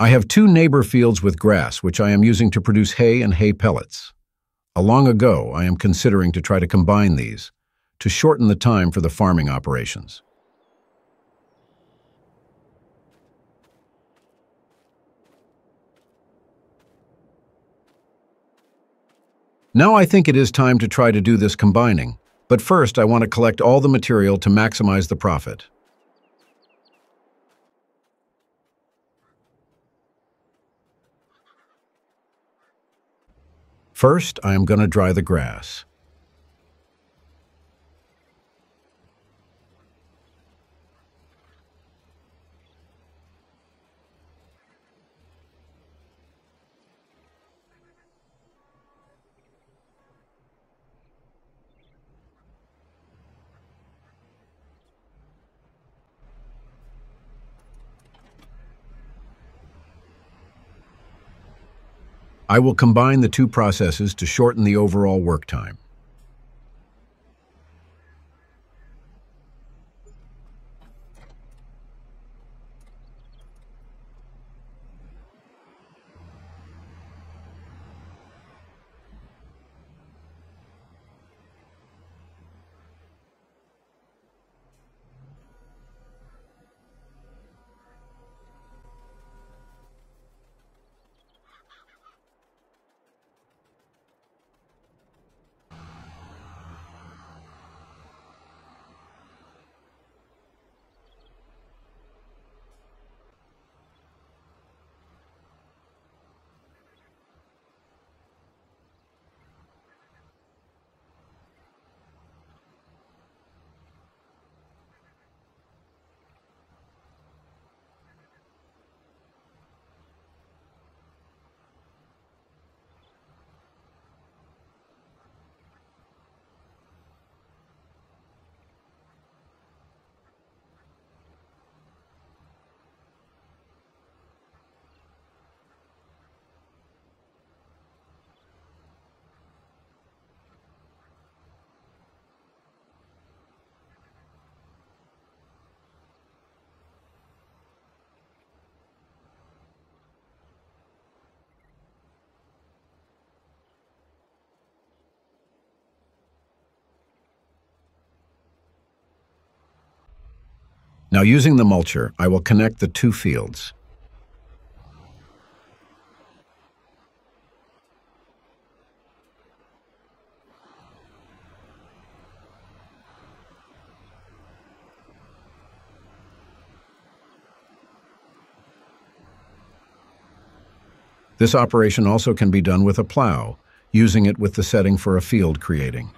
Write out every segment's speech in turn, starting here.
I have two neighbor fields with grass, which I am using to produce hay and hay pellets. Long ago, I am considering to try to combine these, to shorten the time for the farming operations. Now I think it is time to try to do this combining, but first I want to collect all the material to maximize the profit. First, I am going to dry the grass. I will combine the two processes to shorten the overall work time. Now using the mulcher, I will connect the two fields. This operation also can be done with a plow, using it with the setting for a field creating.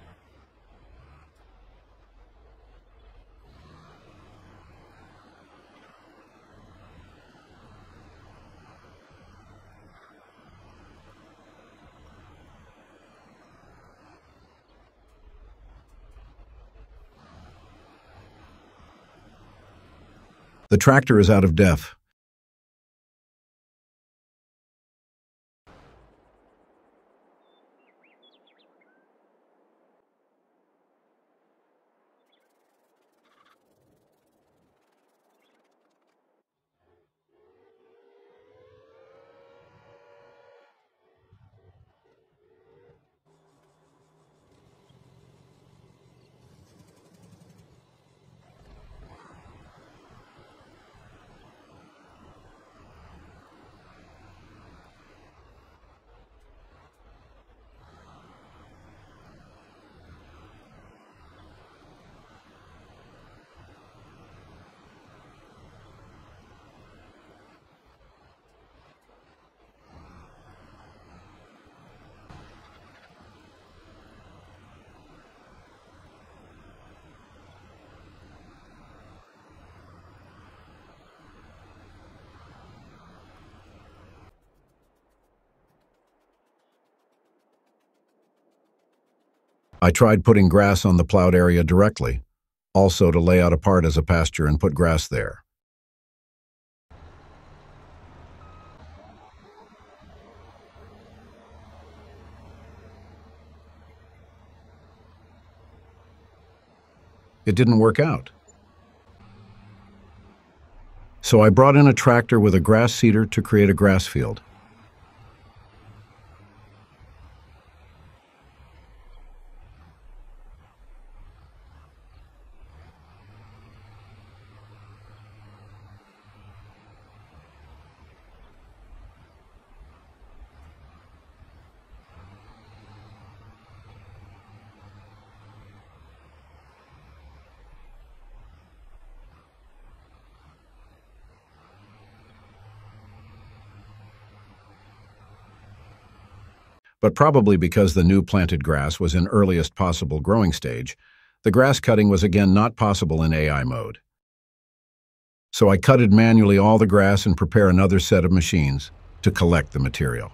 The tractor is out of def. I tried putting grass on the plowed area directly, also to lay out a part as a pasture and put grass there. It didn't work out. So I brought in a tractor with a grass seeder to create a grass field. But probably because the new planted grass was in earliest possible growing stage, the grass cutting was again not possible in AI mode. So I cutted manually all the grass and prepare another set of machines to collect the material.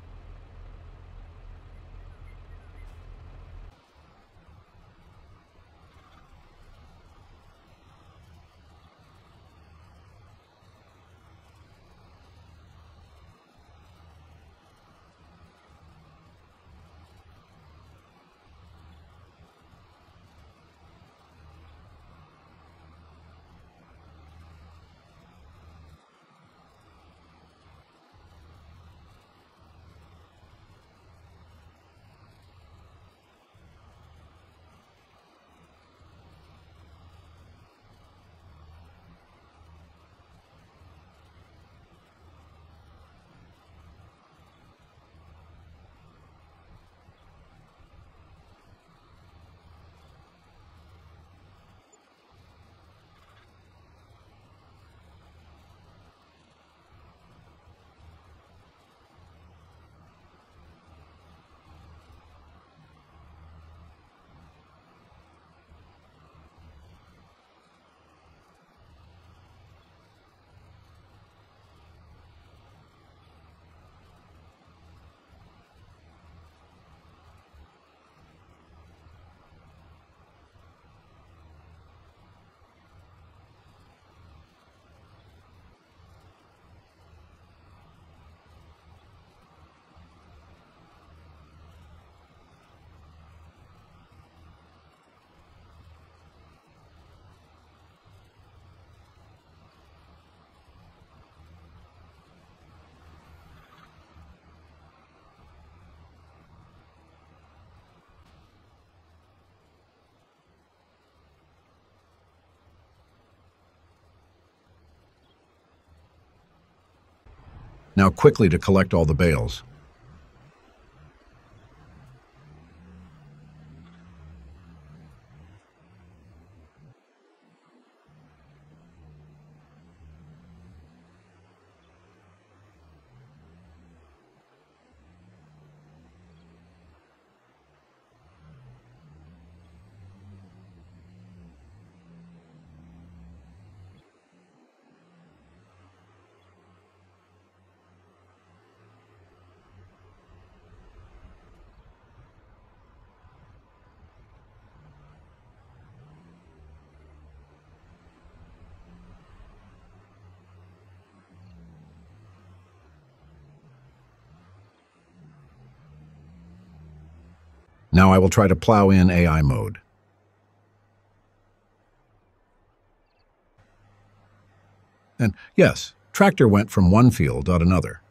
Now quickly to collect all the bales. Now I will try to plow in AI mode. And yes, tractor went from one field to another.